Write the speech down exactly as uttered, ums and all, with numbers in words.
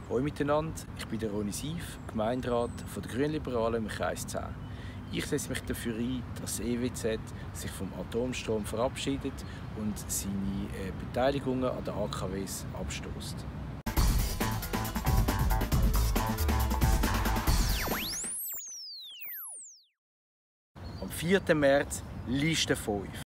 Hallo miteinander, ich bin der Ronny Sief, Gemeinderat von der Grünliberalen im Kreis zehn. Ich setze mich dafür ein, dass das E W Z sich vom Atomstrom verabschiedet und seine äh, Beteiligungen an den A K Ws abstößt. Am vierten März Liste fünf.